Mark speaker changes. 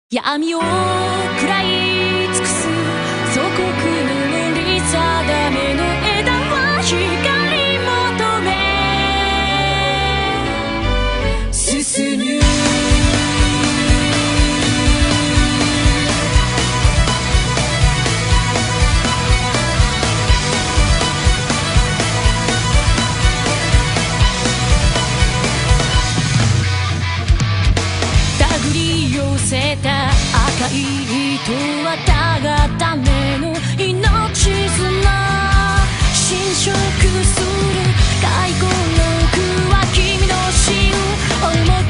Speaker 1: 闇を食らい尽くす祖国の塗り定めの枝は光求め進む。手繰り寄せた赤い糸はたがための命綱侵食する回顧録は君の死を追い求め